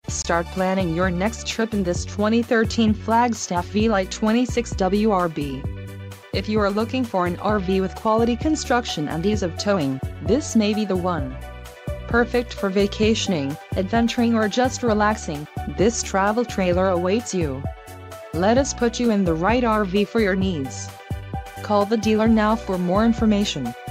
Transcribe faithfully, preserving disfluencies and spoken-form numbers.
Start planning your next trip in this twenty thirteen Flagstaff V-lite twenty-six W R B. If you are looking for an R V with quality construction and ease of towing, this may be the one. Perfect for vacationing, adventuring or just relaxing, this travel trailer awaits you. Let us put you in the right R V for your needs. Call the dealer now for more information.